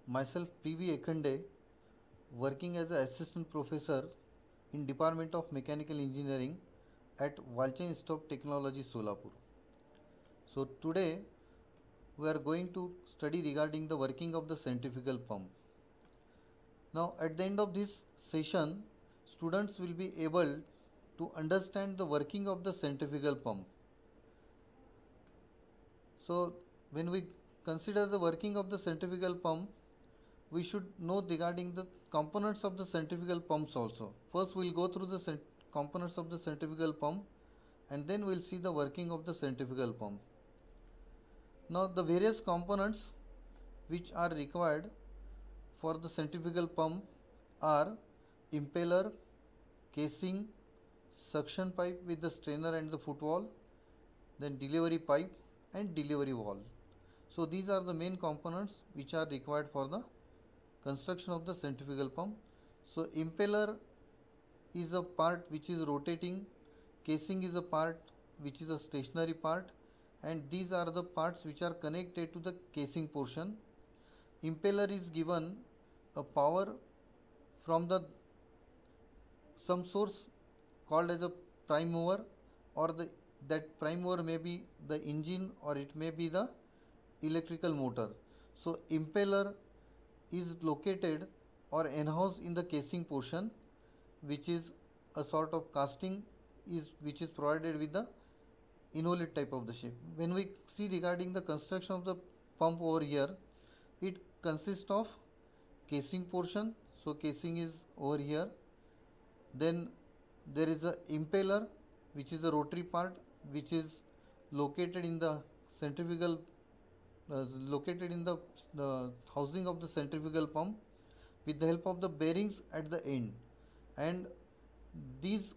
Myself V Ekhande, working as an assistant professor in Department of Mechanical Engineering at Walchand Institute of Technology, Solapur. So today we are going to study regarding the working of the centrifugal pump. Now at the end of this session, students will be able to understand the working of the centrifugal pump. So when we consider the working of the centrifugal pump, we should know regarding the components of the centrifugal pumps also. First we will go through the components of the centrifugal pump and then we will see the working of the centrifugal pump. Now the various components which are required for the centrifugal pump are impeller, casing, suction pipe with the strainer and the footwall, then delivery pipe and delivery valve. So these are the main components which are required for the construction of the centrifugal pump. So impeller is a part which is rotating, casing is a part which is a stationary part, and these are the parts which are connected to the casing portion. Impeller is given a power from the some source called as a prime mover, or that prime mover may be the engine or it may be the electrical motor. So impeller is located or enhoused in the casing portion, which is a sort of casting which is provided with the involute type of the shape. When we see regarding the construction of the pump over here, it consists of casing portion. So casing is over here. Then there is a impeller, which is a rotary part which is located in the centrifugal located in the housing of the centrifugal pump with the help of the bearings at the end, and these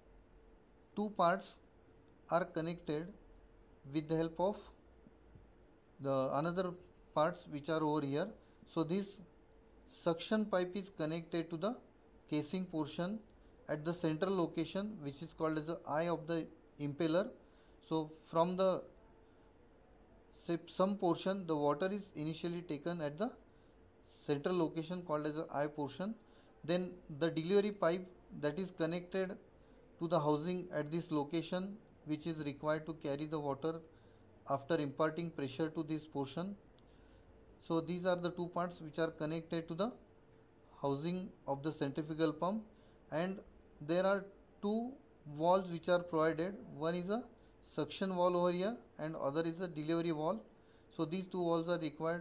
two parts are connected with the help of the another parts which are over here. So this suction pipe is connected to the casing portion at the central location, which is called as the eye of the impeller. So from the some portion, the water is initially taken at the central location called as the eye portion. Then the delivery pipe that is connected to the housing at this location, which is required to carry the water after imparting pressure to this portion. So these are the two parts which are connected to the housing of the centrifugal pump, and there are two valves which are provided. One is a suction valve over here and other is a delivery valve. So these two valves are required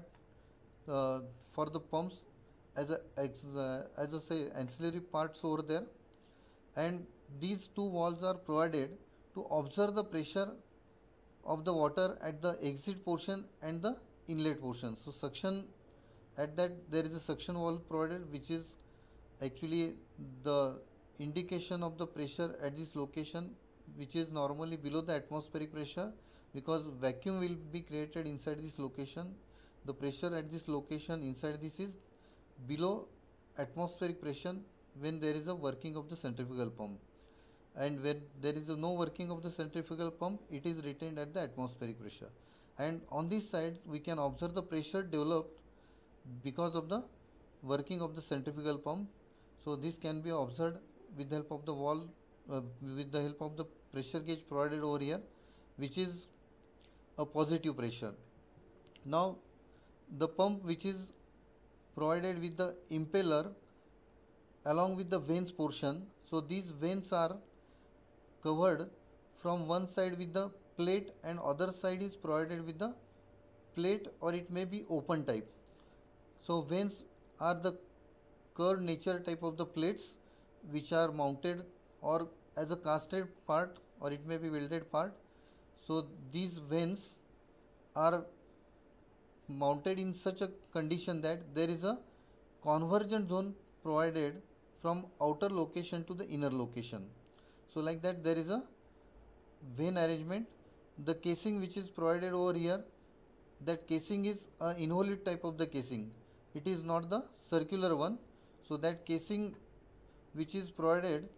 for the pumps as a say ancillary parts over there, and these two valves are provided to observe the pressure of the water at the exit portion and the inlet portion. So suction, at that there is a suction valve provided, which is actually the indication of the pressure at this location, which is normally below the atmospheric pressure, because vacuum will be created inside this location. The pressure at this location inside this is below atmospheric pressure when there is a working of the centrifugal pump, and when there is no working of the centrifugal pump, it is retained at the atmospheric pressure. And on this side we can observe the pressure developed because of the working of the centrifugal pump. So this can be observed with the help of the valve, with the help of the pressure gauge provided over here, which is a positive pressure. Now the pump which is provided with the impeller along with the vanes portion, so these vanes are covered from one side with the plate and other side is provided with the plate, or it may be open type. So vanes are the curved nature type of the plates which are mounted or as a casted part, or it may be welded part. So these vanes are mounted in such a condition that there is a convergent zone provided from outer location to the inner location. So like that there is a vane arrangement. The casing which is provided over here, that casing is a involute type of the casing, it is not the circular one. So that casing which is provided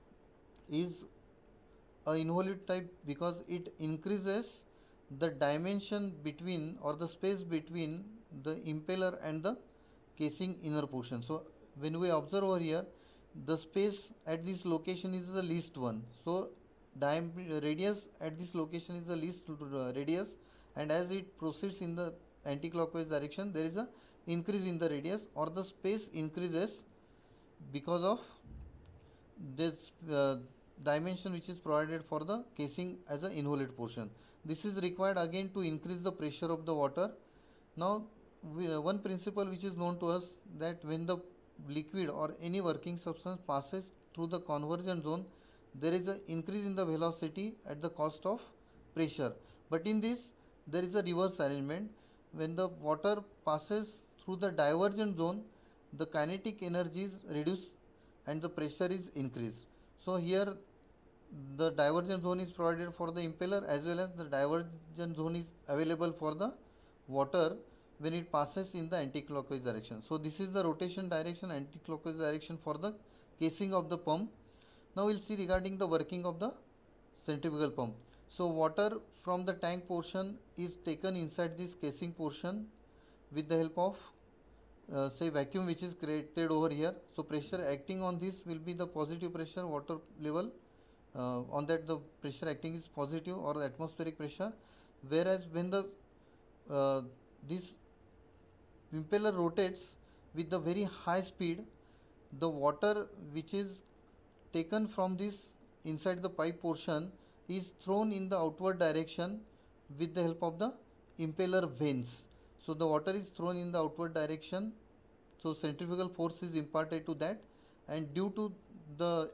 is a involute type because it increases the dimension between or the space between the impeller and the casing inner portion. So when we observe over here, the space at this location is the least one. So radius at this location is the least radius, and as it proceeds in the anti-clockwise direction, there is a increase in the radius, or the space increases because of this dimension which is provided for the casing as an involute portion. This is required again to increase the pressure of the water. Now one principle which is known to us, that when the liquid or any working substance passes through the convergent zone, there is an increase in the velocity at the cost of pressure. But in this, there is a reverse arrangement. When the water passes through the divergent zone, the kinetic energy is reduced and the pressure is increased. So here the divergent zone is provided for the impeller, as well as the divergent zone is available for the water when it passes in the anti-clockwise direction. So this is the rotation direction, anti-clockwise direction for the casing of the pump. Now we will see regarding the working of the centrifugal pump. So water from the tank portion is taken inside this casing portion with the help of say vacuum which is created over here. So pressure acting on this will be the positive pressure, water level on that the pressure acting is positive, or atmospheric pressure. Whereas when the this impeller rotates with the very high speed, the water which is taken from this inside the pipe portion is thrown in the outward direction with the help of the impeller vanes. So the water is thrown in the outward direction, so centrifugal force is imparted to that, and due to the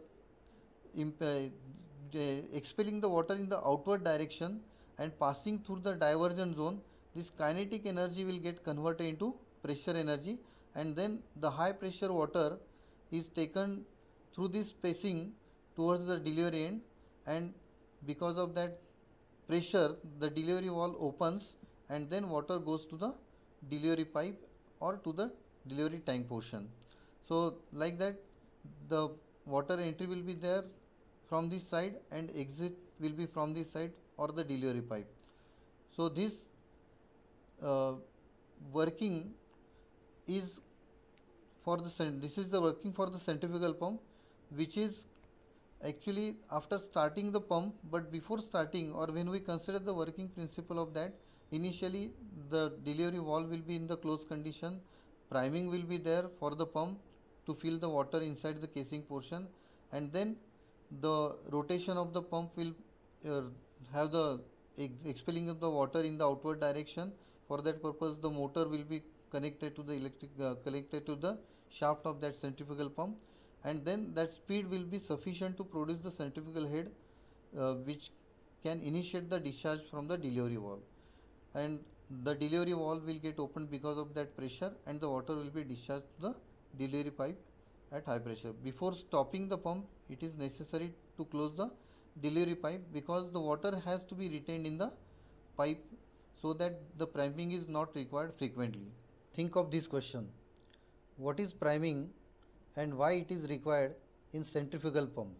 expelling the water in the outward direction and passing through the divergent zone, this kinetic energy will get converted into pressure energy, and then the high pressure water is taken through this spacing towards the delivery end, and because of that pressure the delivery valve opens, and then water goes to the delivery pipe or to the delivery tank portion. So like that the water entry will be there from this side and exit will be from this side or the delivery pipe. So this working is for the this is the working for the centrifugal pump, which is actually after starting the pump. But before starting, or when we consider the working principle of that, initially the delivery valve will be in the closed condition, priming will be there for the pump to fill the water inside the casing portion, and then the rotation of the pump will have the expelling of the water in the outward direction. For that purpose the motor will be connected to the connected to the shaft of that centrifugal pump, and then that speed will be sufficient to produce the centrifugal head which can initiate the discharge from the delivery valve, and the delivery valve will get opened because of that pressure, and the water will be discharged to the delivery pipe at high pressure. Before stopping the pump, it is necessary to close the delivery pipe, because the water has to be retained in the pipe so that the priming is not required frequently. Think of this question: what is priming and why it is required in centrifugal pump?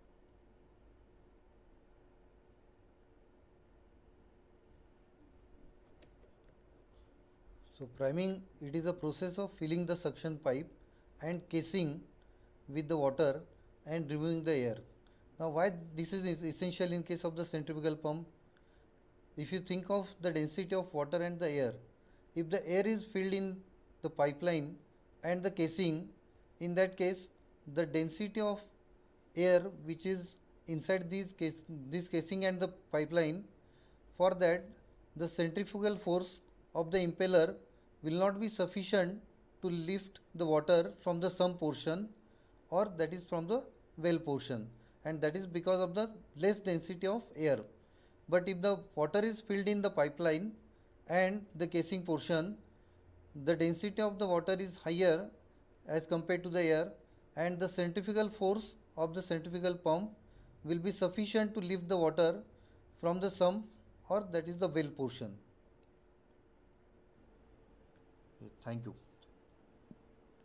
So priming, it is a process of filling the suction pipe and casing with the water and removing the air. Now why this is essential in case of the centrifugal pump? If you think of the density of water and the air, if the air is filled in the pipeline and the casing, in that case the density of air which is inside this casing and the pipeline, for that the centrifugal force of the impeller will not be sufficient to lift the water from the sump portion, or that is from the well portion, and that is because of the less density of air. But if the water is filled in the pipeline and the casing portion, the density of the water is higher as compared to the air, and the centrifugal force of the centrifugal pump will be sufficient to lift the water from the sump, or that is the well portion. Thank you.